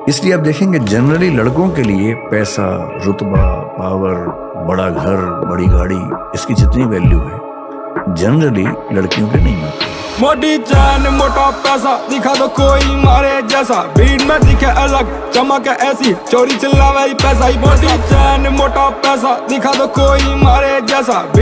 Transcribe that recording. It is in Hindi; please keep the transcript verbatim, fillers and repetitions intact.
इसलिए आप देखेंगे जनरली लड़कों के लिए पैसा, रुतबा, पावर, बड़ा घर, बड़ी गाड़ी, इसकी जितनी वैल्यू है जनरली लड़कियों के नहीं होती। मोटी चैन मोटा पैसा दिखा दो कोई मारे जैसा, भीड़ में दिखे अलग चमक ऐसी, चोरी चिल्लावे पैसा ही। मोटी चैन मोटा पैसा दिखा दो कोई मारे जैसा।